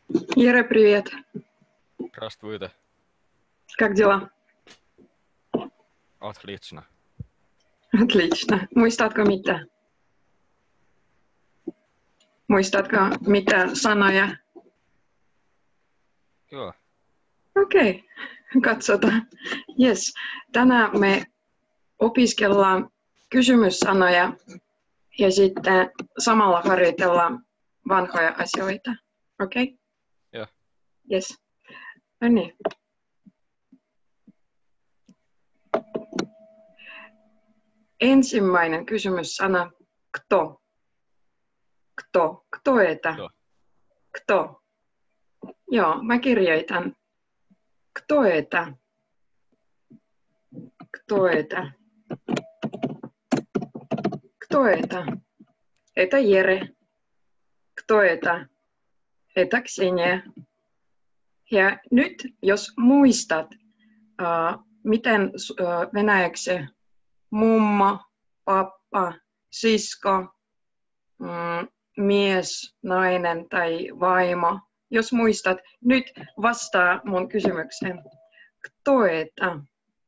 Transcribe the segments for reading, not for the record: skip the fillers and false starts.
Ира, привет. Здравствуйте. Как дела? Отлично. Отлично. Muistatko mitä? Muistatko mitä sanoja? Joo. Okei, katsotaan. Yes. Tänään me opiskellaan kysymyssanoja ja sitten samalla harjoitellaan vanhoja asioita. Okei? Joo. Yes. No niin. Ensimmäinen kysymyssana, kto. Kto. Kto это? Kto. Kto. Joo, mä kirjoitan. Kto это? Кто это? Кто это? Это Jere. Кто это? Это Ksenia. Ja nyt, jos muistat, miten venäjäksi mummo, pappa, sisko, mies, nainen tai vaimo. Jos muistat, nyt vastaa mun kysymykseen. Kto это?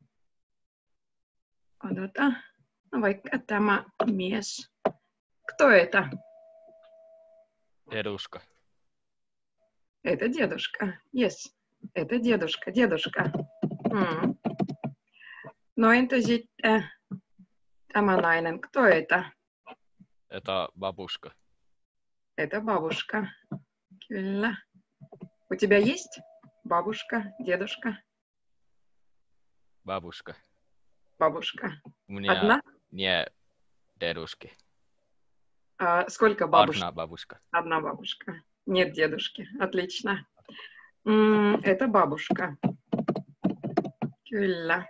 Odota, no vaikka tämä mies. Kto это? Deduska. Это дедушка. Yes. Это дедушка. Дедушка. No entä sitten tämä nainen? Kto это? Это бабушка. Это бабушка. Kyllä. У тебя есть бабушка, дедушка? Бабушка. Бабушка. У меня Одна? не дедушки. Сколько бабушек? Одна бабушка. Одна бабушка. Нет дедушки. Отлично. Это бабушка. Kyllä.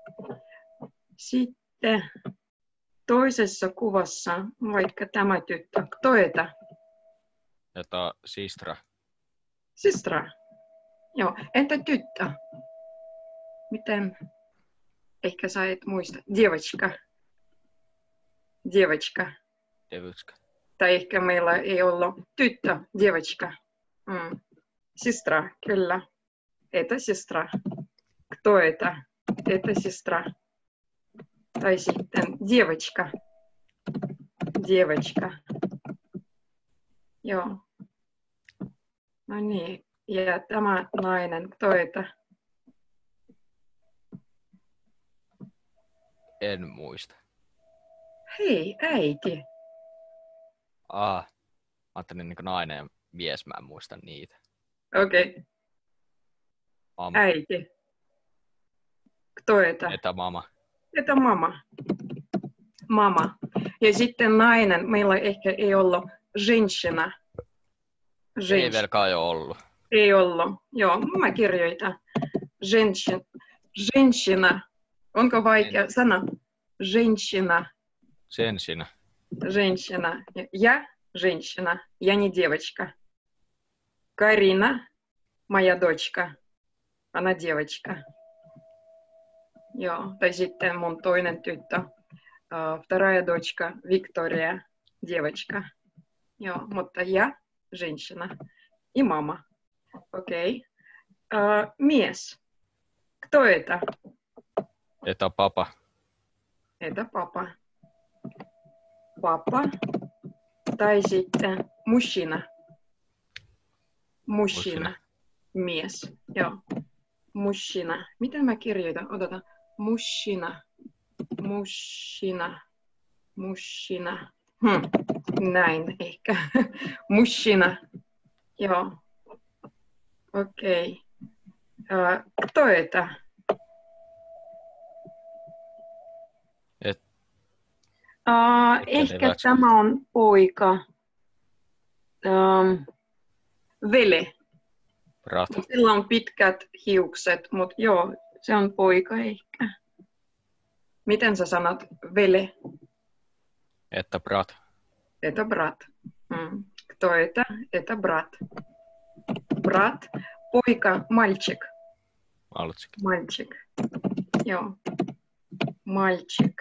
Sitten toisessa kuvassa vaikka tämä tyttö. Kto это? Это сестра. Sestra. Joo. Entä tyttö? Miten? Ehkä sä et muista. Девочка. Девочка. Девочка. Tai ehkä meillä ei ollut tyttö. Девочка. Sestra. Kyllä. Это сестра. Кто это? Это сестра. Tai sitten девочка. Девочка. Joo. No niin. Ja tämä nainen, kto это? En muista. Hei, äiti. Mä ajattelin niin nainen ja mies, mä en muista niitä. Okei. Mama. Äiti. Kto это? Että mama. Это mama. Mama. Ja sitten nainen, meillä ehkä ei ollut женщина. Ei vielä kai ole ollut. Ei ollut. Joo, mä kirjoitan. Женщина. Onko vaikea sana? Женщина. Sen sinä. Женщина. Я женщина. Я не девочка. Карина, моя дочка. Она девочка. Joo, tai sitten mun toinen tyttö. Вторая дочка, Виктория, девочка. Joo, mutta я женщина. И мама. Окей. Mies. Кто это? Että papa. Это папа. Папа. Tai sitten мужчина. Мужчина. Mies. Joo. Мужчина. Miten mä kirjoitan? Odota. Мужчина. Мужчина. Мужчина. Näin ehkä. Мужчина. Joo. Okei. Кто это? Ehkä tämä on poika. Vele. Brat. Sillä on pitkät hiukset, mutta joo, se on poika ehkä. Miten sä sanot vele? Että brat. Это брат. Кто это? Это брат. Брат. Poika, мальчик. Mальчик. Мальчик. Joo. Мальчик.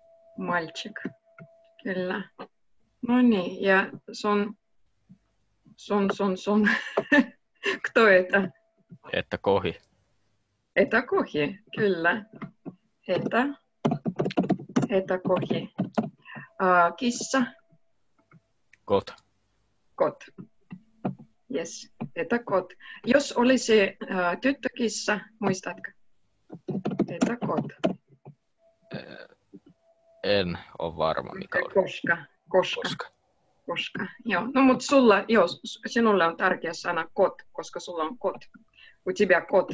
Мальчик. Kyllä. No niin, ja sun Sun. Кто это? Että kohi. Это kohi, kyllä. Это kohi. Kissa. Kot. Kot. Yes, это kot. Jos olisi tyttökissa, muistatko? Это kot. En ole varma, mikä oli. Koska. Joo. No mutta sinulle on tärkeä sana kot, koska sulla on kot. У тебя кот.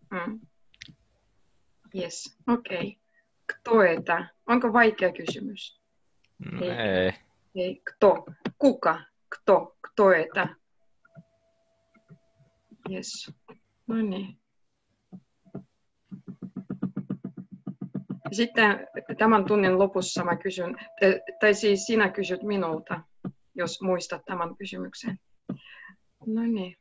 Yes, okei. Кто это? Onko vaikea kysymys? No, ei. Ei. Кто? Kuka? Кто это? Yes. No niin. Sitten tämän tunnin lopussa mä kysyn, tai siis sinä kysyt minulta, jos muistat tämän kysymyksen. No niin.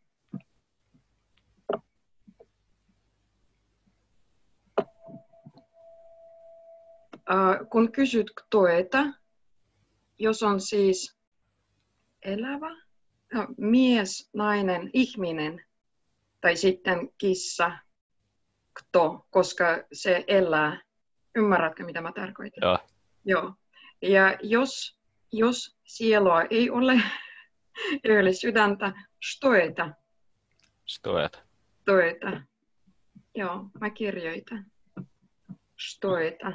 Kun kysyt кто это, jos on siis elävä, mies, nainen, ihminen, tai sitten kissa, кто, koska se elää. Ymmärrätkö, mitä mä tarkoitan? Joo. Joo. Ja jos sielua ei ole, ei ole sydäntä, что это? Что это? Joo, mä kirjoitan. Что это?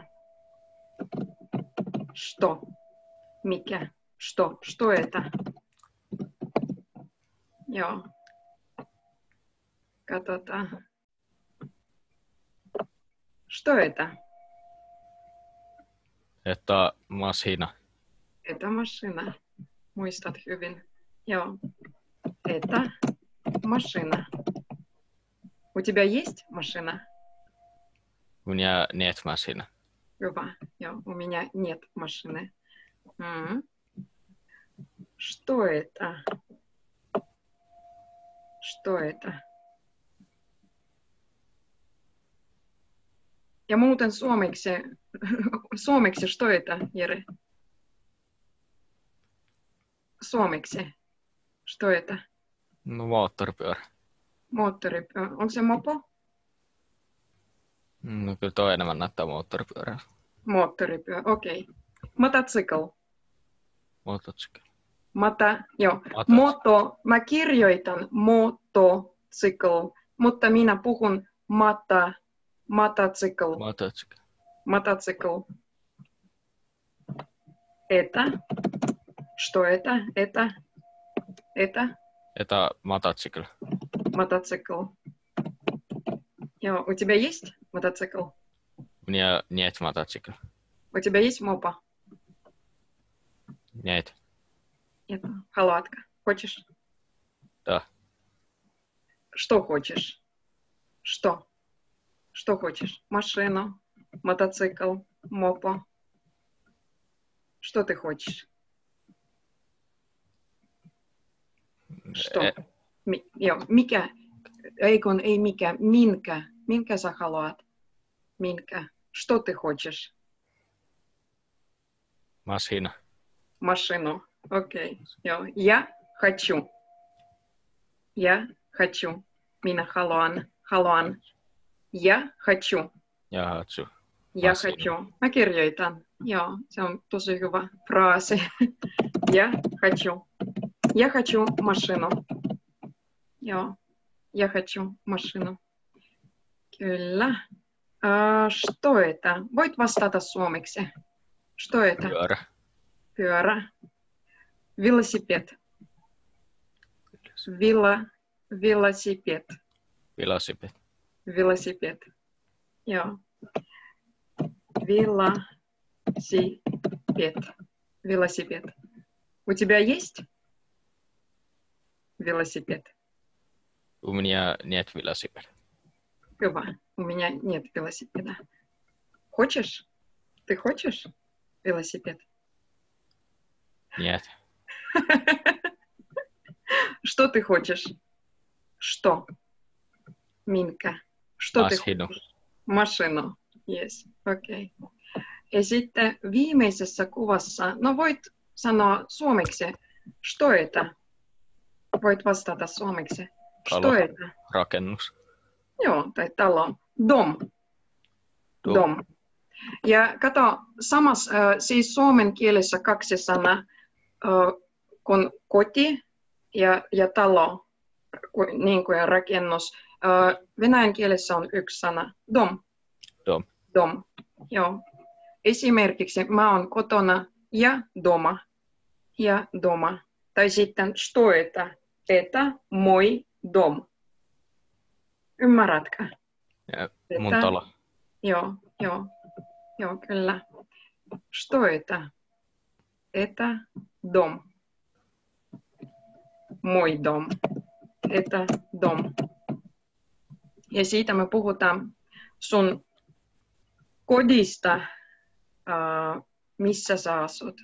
Что? Mikä? Что это? Joo. Katsotaan. Что это? Это машина. Это машина. Muistat hyvin. Joo. Это машина. У тебя есть машина? У меня нет машины. Hyvä. Joo, у меня нет машины. Что это? Что это? Ja muuten suomeksi что это, Jere? Suomeksi. Что это? No moottoripyörä. Moottoripyörä. Onko se mopo? No kyllä toi enemmän näyttää moottoripyörää. Moottoripyörä, okei. Motocykl. Motocykl. Moto. Mä kirjoitan motocykl, mutta minä puhun motocykl. Это. Что это? Это. Это мотоцикл. Мотоцикл. У тебя есть мотоцикл? У меня нет мотоцикла. У тебя есть мопа? Нет. Нет. Халатка. Хочешь? Да. Что хочешь? Что? Что хочешь? Машину, мотоцикл, мопа. Что ты хочешь? Что? Mikä? Ei mikä. Minkä? Minkä sä haluat? Minkä? Что ты хочешь? Машина. Машину. Окей. Я хочу. Я хочу. Minä haluan. Я хочу. Я хочу. Mä kirjoitan. Joo, se on tosi hyvä fraasi. Я хочу. Я хочу машину. Joo. Я хочу машину. Kyllä. Что это? Voit vastata suomeksi. Что это? Pyörä. Велосипед. Велосипед. Joo. Велосипед. У тебя есть велосипед? У меня нет велосипеда. Hyvä. У меня нет велосипеда. Хочешь? Ты хочешь велосипед? Нет. Что ты хочешь? Что? Minkä? Что ты хочешь? Машину. Yes. Okei. Ja sitten viimeisessä kuvassa, no voit sanoa suomeksi, что это? voit vastata suomeksi. Talo. Что это? Rakennus. Joo, tai talo. Dom. Dom. Dom. Ja kato, siis suomen kielessä kaksi sanaa, kun koti ja talo, niin kuin rakennus. Venäjän kielessä on yksi sana, dom. Dom. Dom. Joo. Esimerkiksi mä oon kotona ja doma. Ja doma. Tai sitten что это? Это мой дом. Ymmärrätkö? Ja mun talo. Joo, kyllä. Что это? Это дом. Мой дом. Это дом. Ja siitä me puhutaan sun kodista, missä sä asut.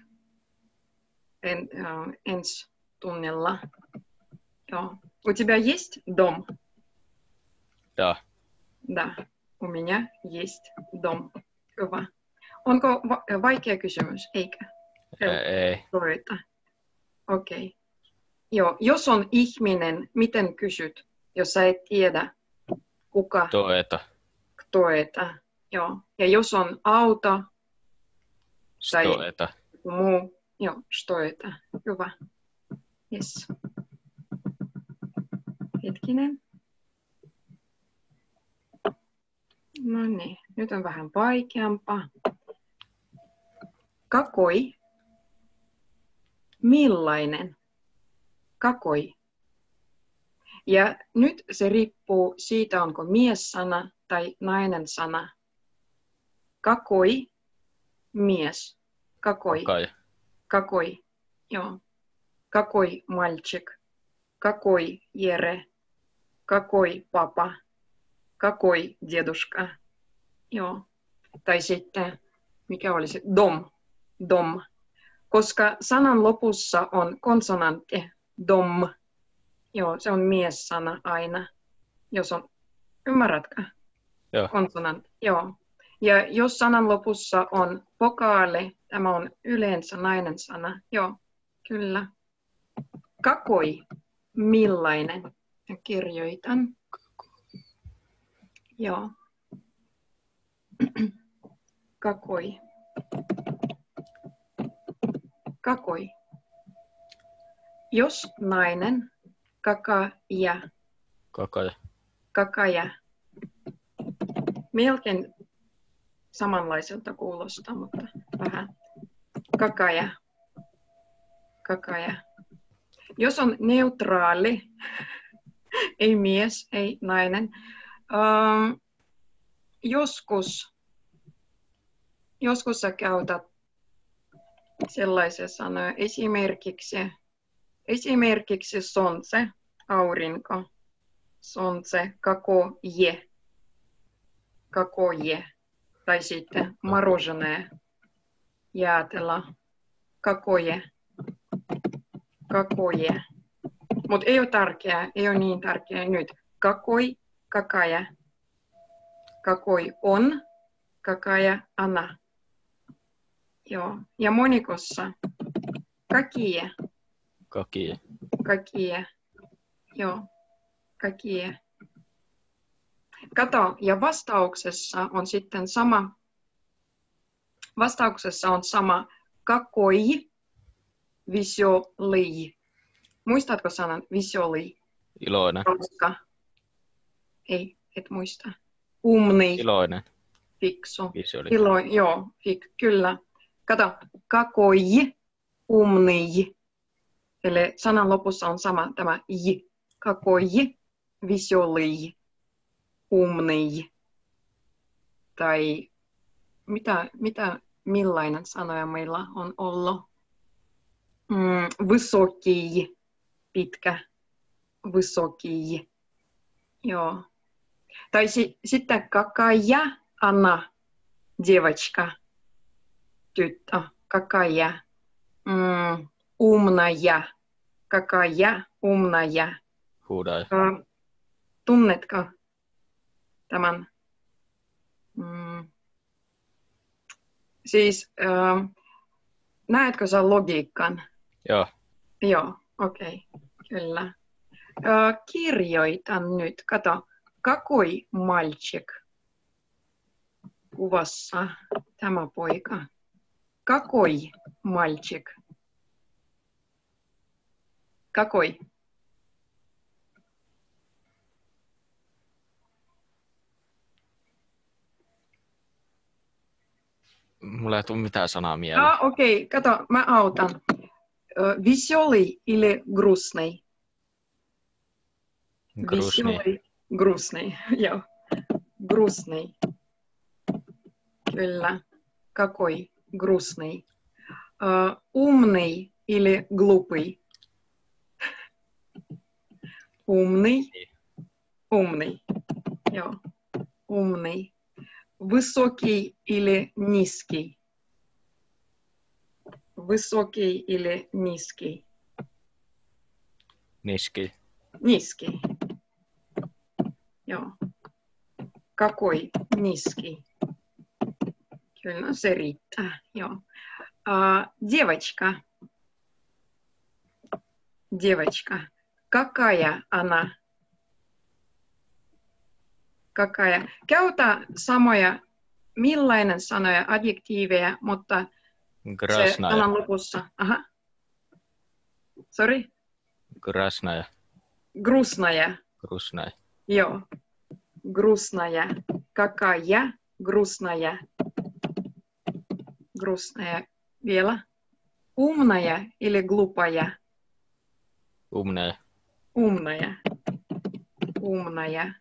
Ensi tunnilla. Joo. У тебя есть дом? Да. Да. У меня есть дом. Hyvä. Onko vaikea kysymys, eikä? Ei. Okei. Joo, jos on ihminen, miten kysyt, jos sä et tiedä, kuka? Кто это? Joo. Ja jos on auto tai Что это? muu, joo, что это? Hyvä. Yes. Hetkinen. No niin, nyt on vähän vaikeampaa. Какой? Millainen? Какой? Ja nyt se riippuu siitä, onko mies-sana tai nainen sana. Какой? Mies. Какой? Какой? Joo. Какой мальчик? Какой Jere? Какой папа? Какой дедушка? Joo. Tai sitten, mikä oli se? Dom. Dom. Koska sanan lopussa on konsonantti. Dom. Joo, se on mies-sana aina. Jos on, ymmärrätkö? Joo. Konsonantti. Joo. Ja jos sanan lopussa on vokaali, tämä on yleensä nainen sana. Joo, kyllä. Какой? Millainen? Ja kirjoitan. Joo. Какой? Какой? Jos nainen, kakaja. Kakaja. Melkein samanlaiselta kuulostaa, mutta vähän. Kakaja. Kakaja. Jos on neutraali, ei mies, ei nainen, joskus sä käytät sellaisia sanoja, esimerkiksi sonse, aurinko, sonse, какое, tai sitten мороженое, jäätelö, какое. Mutta ei ole tärkeää, ei ole niin tärkeää nyt. Какой, какая. Какой on, какая она. Joo. Ja monikossa, какие. Какие. Joo, какие. Kato, ja vastauksessa on sitten sama. Vastauksessa on sama. Какой веселый. Muistatko sanan веселый? Iloinen. Koska? Ei, et muista. Умный. Iloinen. Fiksu. Iloinen. Joo, kyllä. Kato, какой умный. Eli sanan lopussa on sama tämä j. Какой веселый. Умный. Tai millainen sanoja meillä on ollut? Высокий. Pitkä. Высокий. Joo. Tai sitten какая она, девочка, tyttö, какая, умная, какая умная. Huudaja. Tunnetko tämän? Siis, näetkö sä logiikan? Joo. Joo, okei, kyllä. Kirjoitan nyt. Kato, какой мальчик? Kuvassa tämä poika. Какой мальчик? Какой? Mulla ei tule mitään sanaa mieleen. Okei, kato, mä autan. Веселый или грустный? Grusni. Веселый, грустный. Joo. Грустный. Kyllä. Какой? Грустный. Умный или глупый? Умный. Умный. Joo. Умный. Высокий или низкий? Высокий или низкий? Niski. Низкий. Joo. Какой? Низкий. Kyllä, se riittää. Joo. Девочка. Девочка. Какая она? Какая? Käytä samoja, millainen sanoja, adjektiiveja, mutta se Grasnaja. sanan lopussa. Aha. Sorry? Grasnaja. Грустная. Grusnaja. Joo. Грустная. Какая? Грустная. Грустная. Vielä. Умная или глупая? Umneja. Умная. Умная.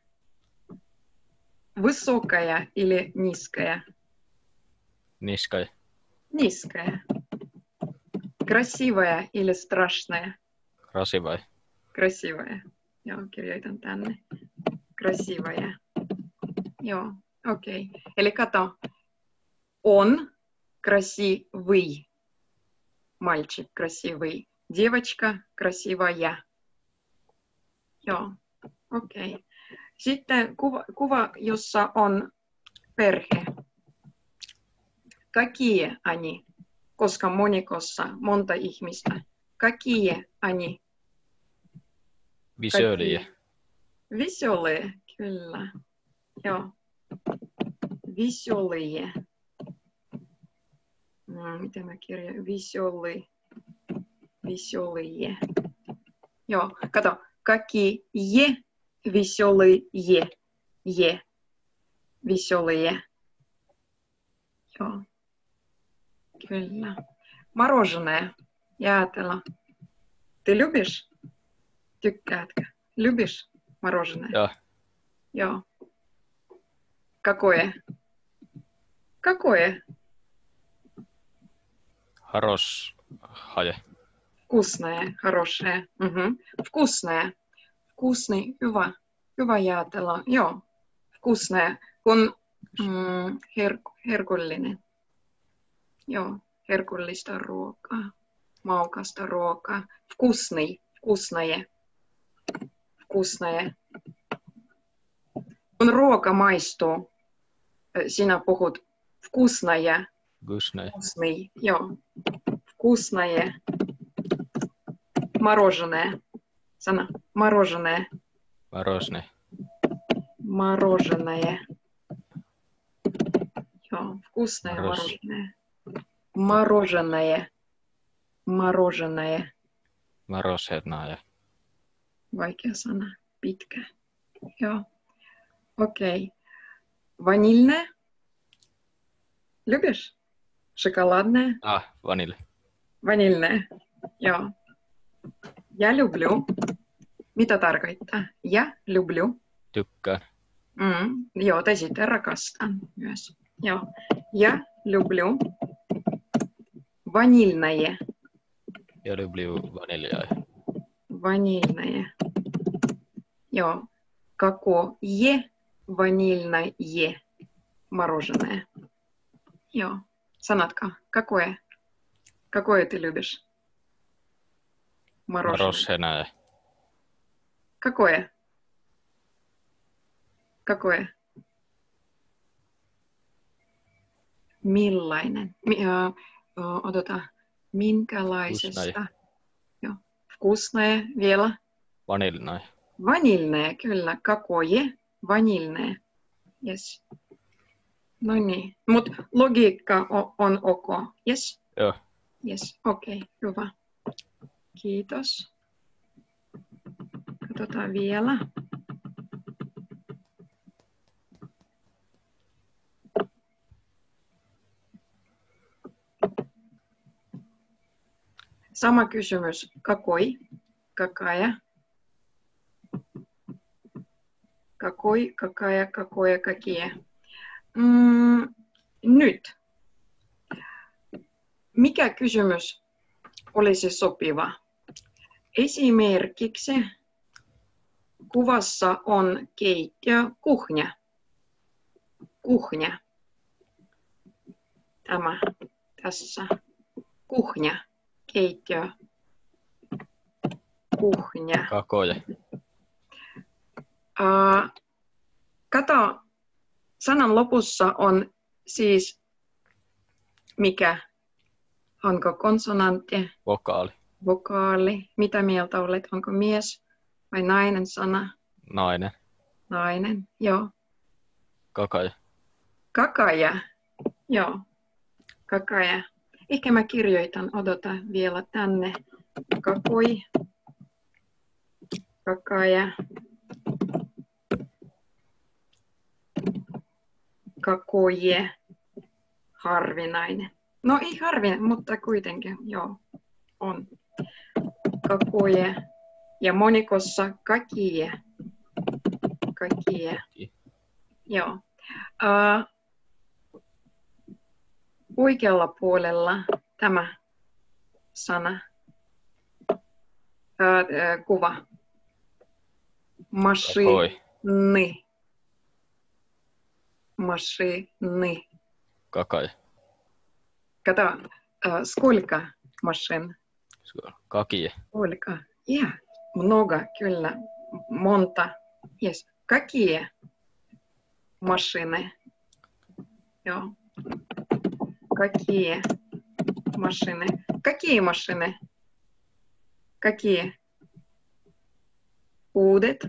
Высокая или низкая? Niskaja. Низкая. Красивая или страшная? Rasivai. Красивая. Joo, kirjoitan tänne. Красивая. Joo, okei. Eli kato. Он красивый. Мальчик красивый. Девочка красивая. Joo, okei. Sitten kuva, jossa on perhe. Какие они? Koska monikossa monta ihmistä. Какие они? Visöliä. Веселые, kyllä. Joo. Веселые. Miten mä kirjoitan? Веселые. Joo, kato. Какие веселые. Веселые. Joo. Kyllä. Мороженое. Jäätelö. Ты любишь? Tykkäätkö? Любишь мороженое? Joo. Joo. Какое? Какое? Haroshaje. Вкусное, хорошее. Угу. Вкусное. Вкусный, hyvä. Hyvä jäätelö. Joo. Вкусное. Kun herkullinen. Joo. Herkullista ruokaa. Maukasta ruokaa. Вкусный. Вкусное. Вкусное. Kun ruoka maistuu, sinä puhut вкусное. Gusnai. Вкусный. Joo. Вкусное. Мороженое. Sana. Мороженое. Varosne. Мороженое. Joo. Вкусное мороженое. Мороженое. Мороженое. Varoshetnaaja. Vaikea sana. Pitkä. Joo. Окей. Ванильное. Любишь? Шоколадное. Vanille. Ванильное. Joo. Я люблю. Mitä tarkoittaa? Я люблю. Tykkään. Joo, tai sitten rakastan myös. Joo. Я люблю. Ванильное. Ja люблю vaniljaa. Ванильное. Joo. Какое ванильное мороженое. Joo. Sanotko? Какое? Какое ты любишь? Мороженое. Varoshenaaja. Какое? Какое? Millainen? Odota. Minkälaisesta? Вкусное. Joo. Вкусное vielä. Vanillinai. Vanillee, kyllä. Какое? Vanillee. Yes. No niin. Mutta logiikka on ok. Yes? Joo. Yes. Okei, hyvä. Kiitos. Katsotaan vielä. Sama kysymys. Какой? Какая? Какой, какая, какое, какие? Nyt. Mikä kysymys olisi sopiva? Esimerkiksi kuvassa on keittiö, kuhня. Kuhня. Tämä tässä. Kuhня. Keittiö. Kuhня. Какое? Kato, sanan lopussa on siis mikä? Onko konsonantti? Vokaali. Vokaali. Mitä mieltä olet? Onko mies vai nainen sana? Nainen. Nainen, joo. Kakaja. Kakaja, joo. Kakaja. Ehkä mä kirjoitan, odota vielä tänne. Какой. Kakaja. Какое. Harvinainen. No ei harvinainen, mutta kuitenkin, joo, on. Какое. Ja monikossa какие. Какие. Joo. Oikealla puolella tämä sana. Kuva. Машины. Машины. Kakaja. Kato, сколько машин? Какие. Сколько? Yeah. Много, kyllä. Monta. Yes. Какие машины? Joo. Какие машины? Какие машины? Какие? Uudet?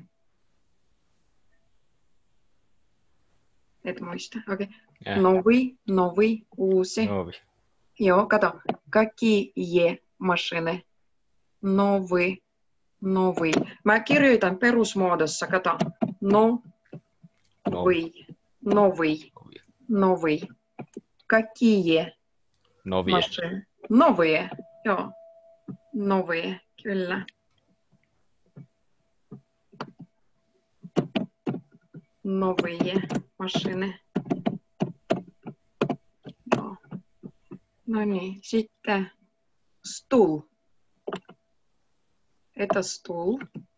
Et muista. Okei. Okay. Новый, uusi. Novi. Joo, kato. Какие машины? Новый. Mä kirjoitan perusmuodossa, kato. Новый. Какие машины? Новые. Joo. Новые, kyllä. Новые машины. Joo. No niin, sitten стул. Это стул.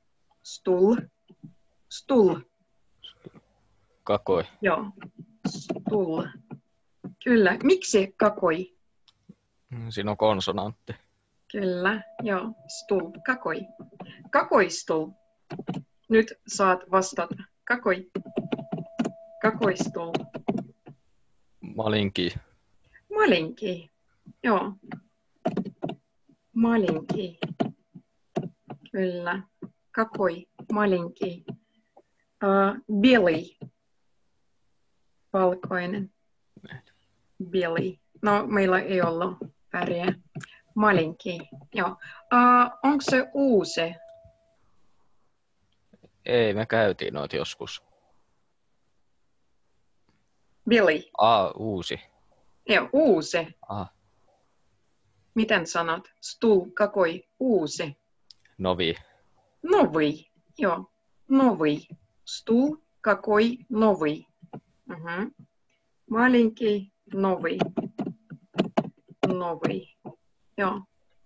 Стул. Kakoi. Joo. Стул. Kyllä. Miksi какой? Siinä on konsonantti. Kyllä. Joo. Стул. Какой? Какой стул? Nyt saat vastata. Какой? Какой стул? Malinki. Маленький. Joo. Маленький. Kyllä. Какой? Маленький. Белый. Valkoinen. Белый. No, meillä ei ollut väriä. Маленький. Joo. Onko se uusi? Ei, me käytiin noita joskus. Белый. Uusi. Joo, uusi. Aha. Miten sanot? Стул. Какой? Uusi. Novi. Новый. Joo. Новый. Стул. Какой? Новый. Угу. Маленький. Новый. Новый. Joo.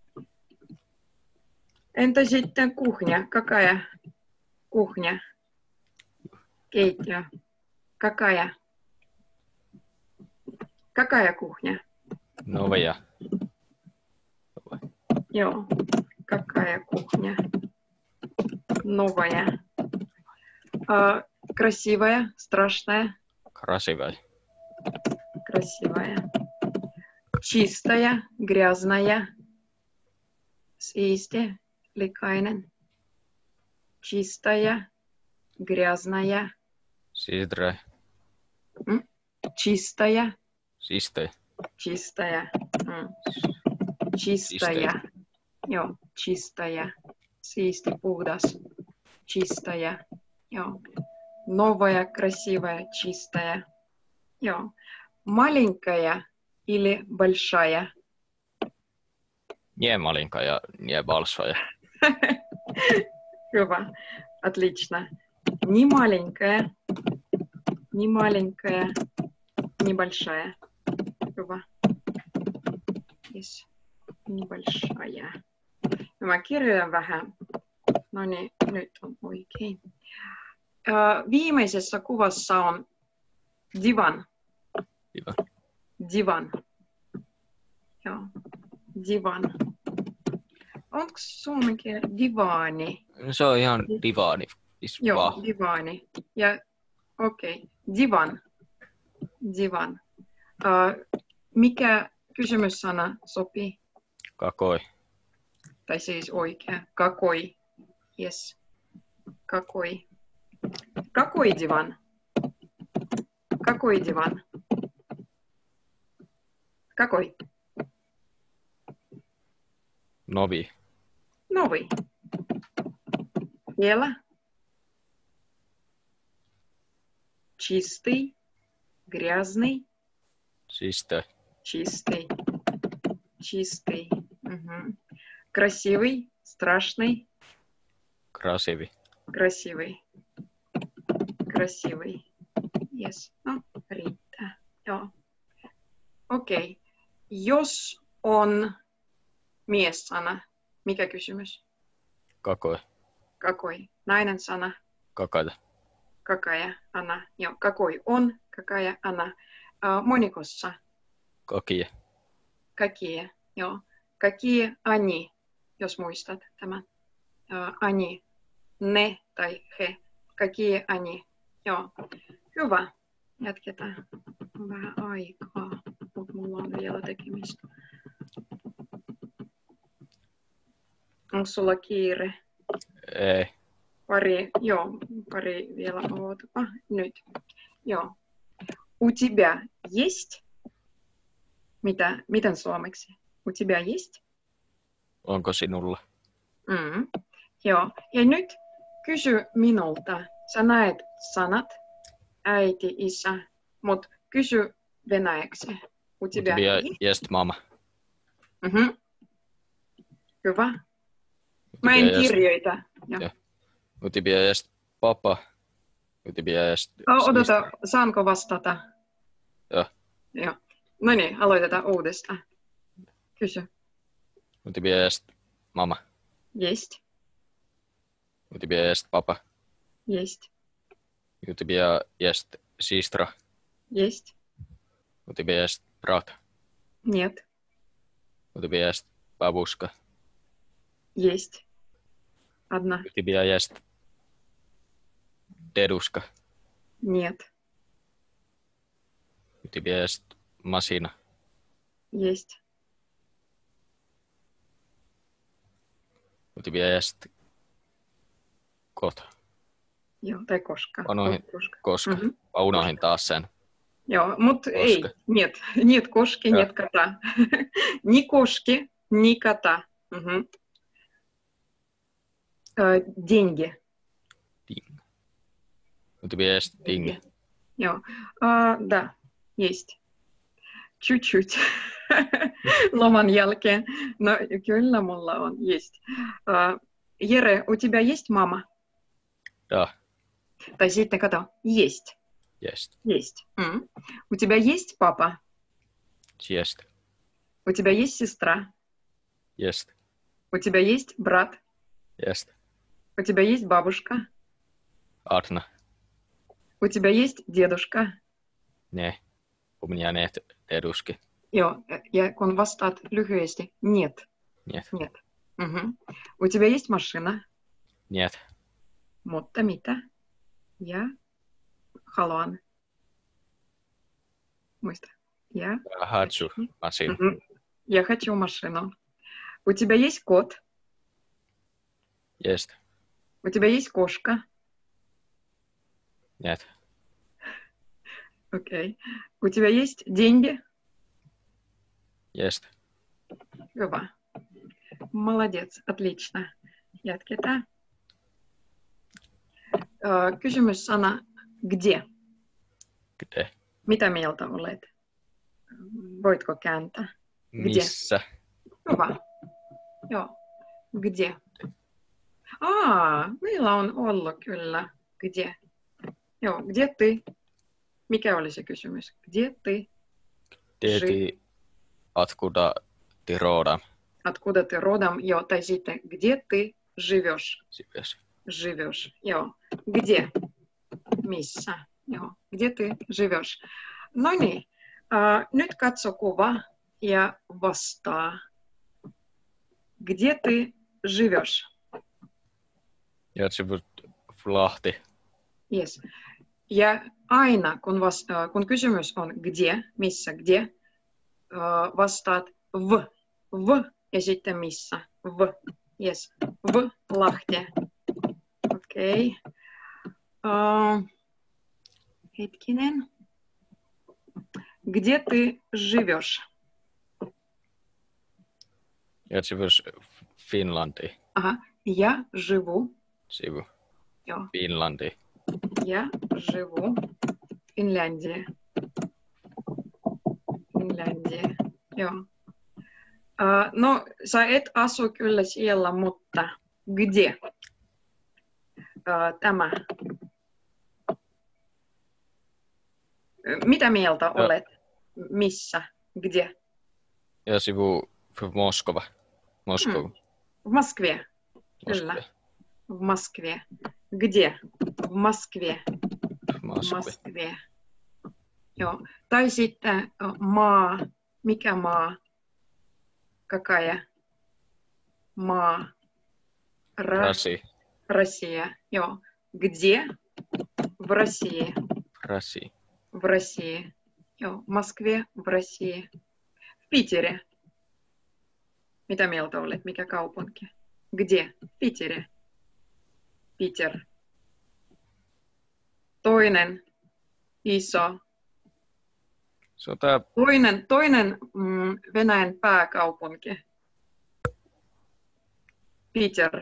Entä sitten kuhня? Какая? Kuhня. Keittiö. Какая? Какая кухня? Novia. Joo. Какая кухня? Новая. Красивая, страшная. Krasivai. Красивая. Чистая, грязная. Siisti, likainen. чистая, грязная, Siistre. чистая, Siiste. чистая, чистая, joo, чистая, siisti, puhdas, чистая, joo, новая, красивая, чистая, joo, маленькая или большая? Nie malinka ja nie balsoja. Hyvä, отлично. Не маленькая, не маленькая, не большая. Hyvä. Yes. Небольшая. Mä kirjoitan vähän. No niin, nyt on oikein. Viimeisessä kuvassa on divan. Hyvä. Divan. Joo, divan. Onko suomen kielellä divaani? Se on ihan divaani. Joo, divaani. Ja okei, divan. Divan. Mikä kysymyssana sopii? Kakoi. Tai siis oikea. Kakoi. Yes. Kakoi. Какой диван? Какой диван? Какой? Novi. Новый. Vielä. Чистый. Грязный. Siiste. Чистый. Чистый. Угу. Красивый. Страшный. Krasivi. Красивый. Красивый. Yes. No, riittää. Joo. Okei. Jos on mies-sana, mikä kysymys? Kakoi. Kakoi. Nainen sana. Kakata. Какая она? Joo. Kakoi on. Какая она? Monikossa. Kakie. Какие? Joo. Какие они? Jos muistat tämän. Они. Ne tai he. Какие они? Joo. Hyvä. Jatketaan. On vähän aikaa, mutta mulla on vielä tekemistä. Onko sulla kiire? Ei. Pari vielä ootapa. Nyt. Joo. У тебя есть? Miten suomeksi? У тебя есть? Onko sinulla? Joo. Ja nyt kysy minulta. Sä näet sanat. Äiti, isä. Mut kysy venäjäksi. У тебя есть mama. Hyvä. Mä en kirjoita. У тебя есть papa. У тебя есть Odota, saanko vastata? Joo. No niin, aloitetaan uudestaan. Kysy. У тебя есть mama. Есть. У тебя есть papa. Есть. У тебя есть сестра. Есть. У тебя есть брат. Нет. У тебя есть бабушка. Есть. Одна. У тебя есть дедушка. Нет. У тебя есть машина. Есть. У тебя есть kot. Joo, tai koska. Koska. Mä unohdin taas sen. Joo, mutta ei. Нет. Нет кошки, нет кота. Ни кошки, ни кота. Деньги. У тебя есть деньги. Joo. Да, есть. Чуть-чуть. Loman jälkeen. No, kyllä mulla on. Есть. Jere, у тебя есть мама? Да. Tai sitten kato. Есть. Есть. Есть. У тебя есть папа? Есть. У тебя есть сестра? Есть. У тебя есть брат? Есть. У тебя есть бабушка? Одна. У тебя есть дедушка? Не. У меня нет дедушки. Joo, ja kun vastaat lyhyesti, нет. Нет. Нет. У тебя есть машина? Нет. Mutta mitä? Я haluan. Muista. Я хочу машину. Я хочу машину. У тебя есть кот? Есть. У тебя есть кошка? Нет. Окей. У тебя есть деньги? Есть. Hyvä. Молодец, отлично. Jatketaan. Kysymyssana где? Kde? Mitä mieltä olet? Voitko kääntää? Где? Missä? Hyvä. Joo. Где? Meillä on ollut kyllä. Где? Joo, где ты? Mikä oli se kysymys? Где ты? Где ты? Откуда ты родом? Откуда ты родом? Joo, tai sitten где ты живешь? Живешь. Живешь. Joo. Где? Missä? Joo. Где ты живешь? No niin. Nyt katso kuva ja vastaa. Где ты живешь? Jag живу в Lahti. Yes. Ja aina kun kysymys on где, missä, где, vastaat v ja sitten missä, v. Yes. В Lahti. Okei. Hetkinen. Где ты живешь? Jag живу в Finlandi. Ага. Я живу. Живу. Joo. Finlandi. Я живу в Финляндии. Finlandia. Joo. No, sä et asu kyllä siellä, mutta где? Tämä. Mitä mieltä olet? Missä? Где? Jag живу в Moskva. Moskva. В Москве. Kyllä. В Москве. Где? В Москве. В Моskve. Joo. Tai sitten maa. Mikä maa? Какая? Maa. Россия. Joo. Где? В России. России. В России. Joo. В Москве, в России. В Питере. Mitä mieltä olet? Mikä kaupunki? Где? В Питере. Питер. Toinen iso. Toinen Venäjän pääkaupunki. Peter.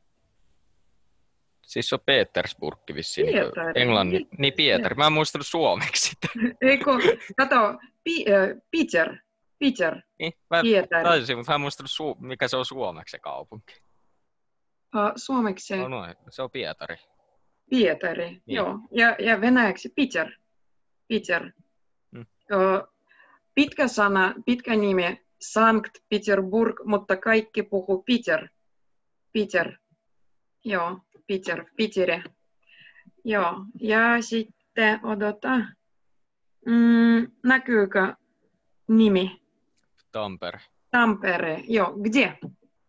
Siis on Petersburg vissiin. Englannin. Niin Pietari. Mä en muistanut suomeksi sitä. Eikö, kato, Peter. Niin, taisin, mutta mä en muistanut mikä se on suomeksi se kaupunki. Suomeksi. Se on Pietari. Pietari, niin. Joo. Ja venäjäksi Peter. Pitkä sana, pitkä nimi Sankt Peterburg, mutta kaikki puhuu Peter. Joo, Piteri. Joo, ja sitten odota. Näkyykö nimi? Tampere, joo. Где?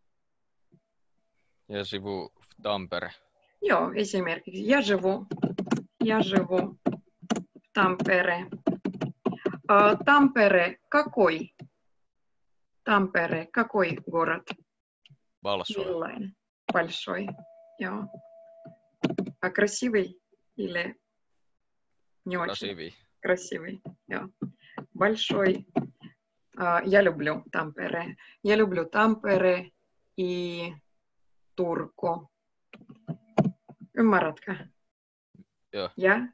Я живу в Tampere. Joo, esimerkiksi. Я живу в Tampere. Tampere, какой? Tampere, какой город? Большой. Большой. Joo. А красивый или не очень? Красивый. Joo. Большой. Я люблю Tampere. Я люблю Tampere и Turku. Ymmärrätkö? Joo.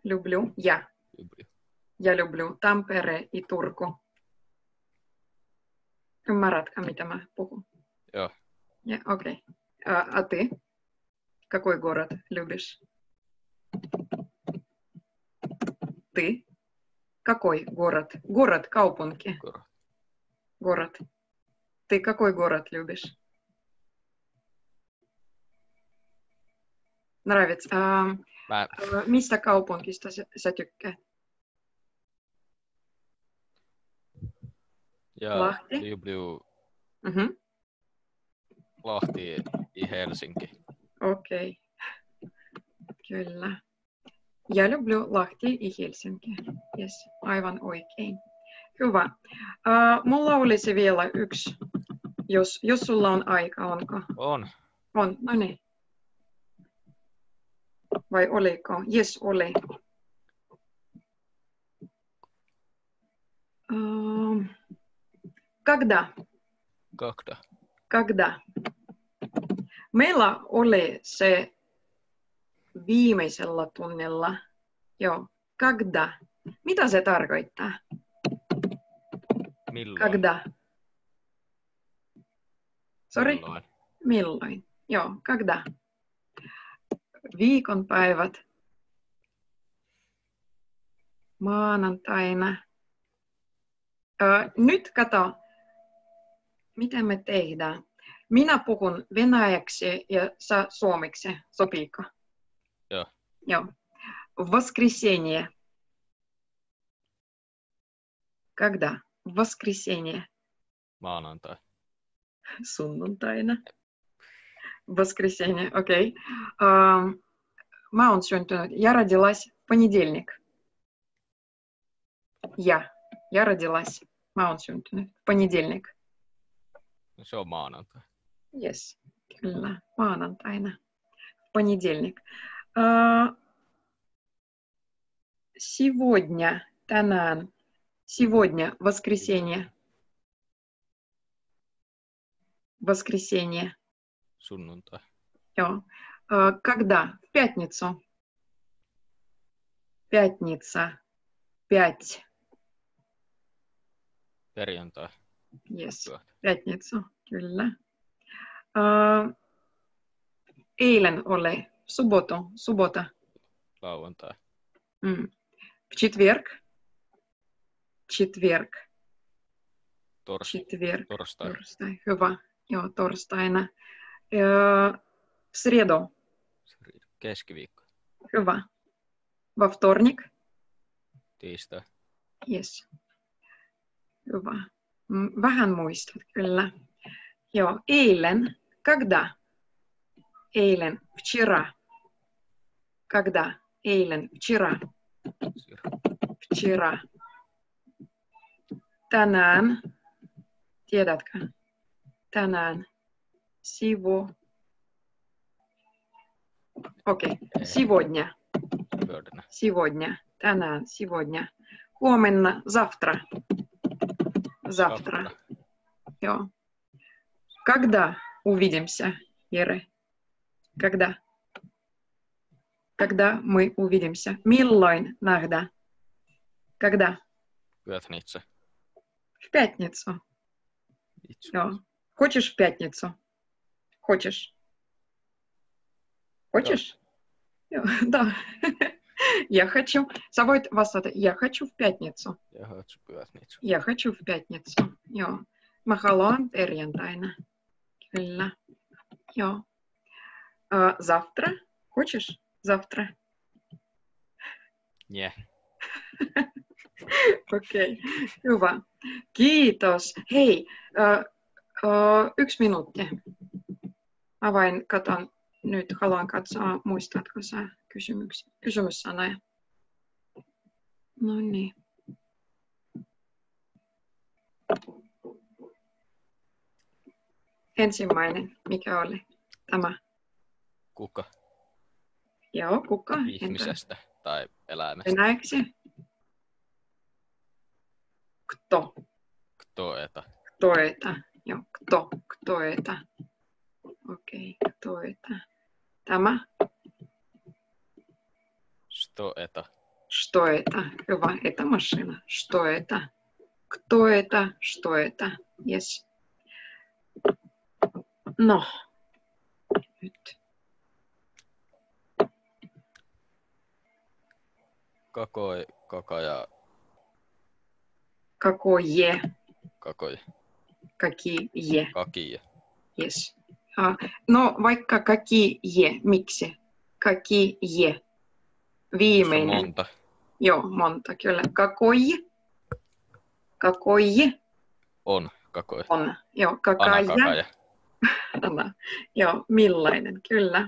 Я люблю Tampere и Turku. Ymmärrätkö, mitä mä puhun? Joo. Окей. А ты? Какой город любишь? Ты? Какой город? Город, kaupunki. Город. Ты какой город любишь? Nravится. Mistä kaupunkista sä tykkäät? Lahti. Lahti ja Helsinki. Okei. Kyllä. Я люблю Lahti и Helsinki. Yes, aivan oikein. Hyvä. Mulla olisi vielä yksi, jos sulla on aika, onko? On. On, no niin. Vai oliko? Yes, oli. Когда? Kakda. Когда? Meillä oli se viimeisellä tunnilla. Joo. Когда? Mitä se tarkoittaa? Milloin? Когда? Sorry? Milloin? Milloin? Joo, когда? Viikonpäivät. Maanantaina. Nyt kato, miten me tehdään. Minä puhun venäjäksi ja sä suomeksi. Sopiiko? Joo. Joo. Воскресенье. Когда? Воскресенье. Maanantai. Sunnuntaina. Воскресенье, окей. Mä oon syntynyt. Я родилась в понедельник. Я родилась. Mä oon syntynyt. В понедельник. No, se on maanantai. Yes, kyllä. Maanantaina. В понедельник. Сегодня, tänään. Сегодня, воскресенье. Воскресенье. Sunnuntai. Joo. Когда? В пятницу. Пятница. 5. Perjantai. Yes. Pyhät. Пятницу. Kyllä. Eilen oli суббота. Lauantai. В четверг. Четверг. Torstai. Torstai. Hyvä. Joo, torstaina. В среду. Keskiviikko. Hyvä. Во вторник. Tiistai. Yes. Hyvä. Vähän muistat, kyllä. Joo, eilen. Когда? Eilen. Вчера. Когда? Eilen. Вчера. Вчера. Tänään. Tiedätkö? Tänään. Okei. Сегодня. Pöydänä. Сегодня. Tänään. Сегодня. Huomenna. Завтра. Завтра. Joo. Когда увидимся, Ере? Когда? Когда мы увидимся? Milloin nähdään? Когда? Pyötnitse. В пятницу. Joo. Хочешь в пятницу? Хочешь? Хочешь? Да. Я хочу. Sä voit vastata, я хочу в пятницу. Я хочу в пятницу. Joo. Mä haluan perjantaina. Kyllä. Joo. Завтра? Хочешь? Завтра. Yeah. Okei. Hyvä. Kiitos. Hei, 1 minuutti. Mä vain katon. Nyt haluan katsoa, muistatko sä kysymyssanoja? No niin. Ensimmäinen, mikä oli tämä? Kuka? Joo, kuka? Ihmisestä tai eläimestä. Venäjäksi? Kto? Kto eta. Kto это? Joo, kto это? Okei, kto это? Tämä? Что это? Что это? Hyvä, это машина. Что это? Кто это? Что это? Yes. No. Nyt. Kakoi, kakaja, Какое? kakoi, Какие? kakia. Yes. No vaikka какие, miksi? Какие? Viimeinen. Monta. Joo, monta kyllä. Какой? Какой? On, kakoi. On. Joo, Ana, kakaja. kakaja. Ana. Joo, millainen? Kyllä.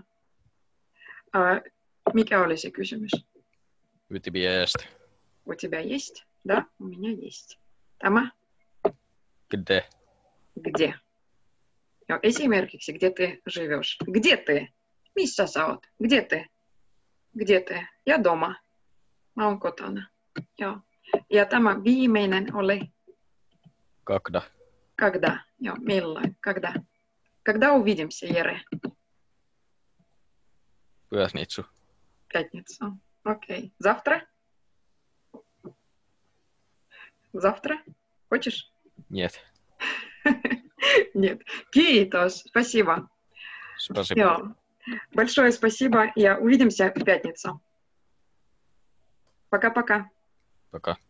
Mikä oli se kysymys? У тебя есть. У тебя есть? Да, у меня есть. Tämä? Где? Где? Joo, esimerkiksi, где ты живешь? Где ты? Missä sä oot? Где ты? Где ты? Я дома. Mä oon kotona. Joo. Ja tämä viimeinen oli Когда. когда. Joo, milloin? Когда. Когда увидимся, Jere? Pyösnitsu. Пятницу. Окей. Завтра? Завтра? Хочешь? Нет. Нет. Kiitos. Спасибо. Спасибо. Joo. Большое спасибо. И увидимся в пятницу. Пока-пока. Пока.